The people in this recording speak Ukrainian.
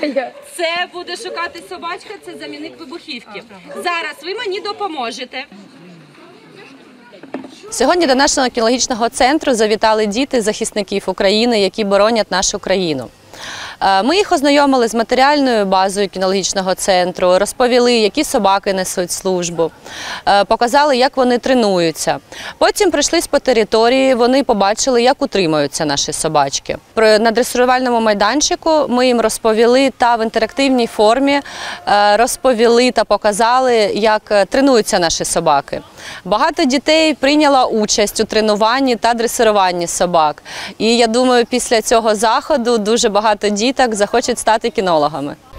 Це буде шукати собачка, це замінник вибухівки. Зараз ви мені допоможете. Сьогодні до нашого кінологічного центру завітали діти захисників України, які боронять нашу країну. Ми їх ознайомили з матеріальною базою кінологічного центру, розповіли, які собаки несуть службу, показали, як вони тренуються. Потім прийшлись по території, вони побачили, як утримуються наші собачки. На дресирувальному майданчику ми їм розповіли та в інтерактивній формі розповіли та показали, як тренуються наші собаки. Багато дітей прийняло участь у тренуванні та дресируванні собак. І я думаю, після цього заходу дуже багато діток захочуть стати кінологами.